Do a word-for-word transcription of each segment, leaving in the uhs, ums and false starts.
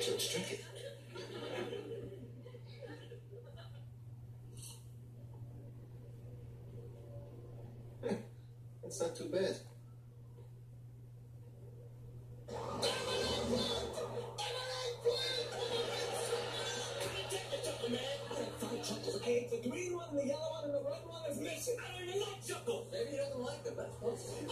Let's drink it. Hey, that's not too bad. Hey, the green one, the yellow one, and the red one is missing. I don't even like chocolate. Maybe he doesn't like them. That's possible.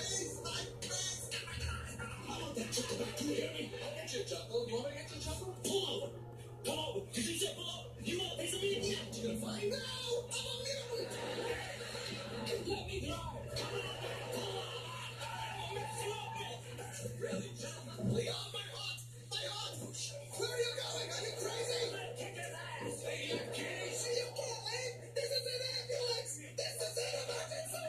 I want that chocolate back. You hear me? I'll get you a chocolate. You want me to get you a chocolate? Pull over. Come over. Did you say pull over? You want a piece of me? Yeah. You gonna find out? I'm a mutant. Let me drive. Come on. Pull over. I'll mess you up, man. Really, John? Leon, my heart. My heart. Where are you going? Are you crazy? Kick his ass. Hey, you kidding? You can't leave. This is an ambulance. This is an emergency.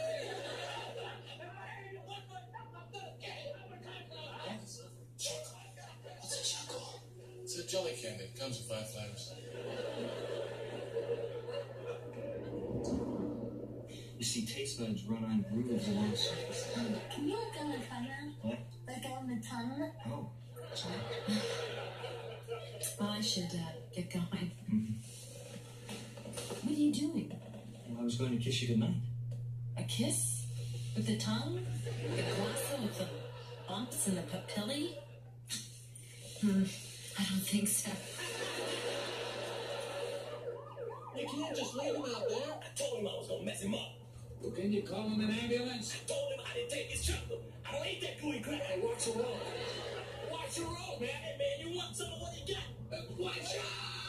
What's a chocolate? It's a jelly candy. It comes with five flavors. You see, taste buds run on grooves along surface. Can you look on the tongue? What? Like on the tongue? Oh, sorry. Well, I should uh, get going. Mm-hmm. What are you doing? Well, I was going to kiss you goodnight. A kiss? With the tongue? The glossa with the bumps and the papillae? Hmm, I don't think so. You can't just leave him out there. I told him I was gonna mess him up. Well, can you call him an ambulance? I told him I didn't take his chocolate. I don't eat that gooey crap. Hey, watch the road. Watch your road, man. Hey, man, you want some of what you got? Uh, watch out!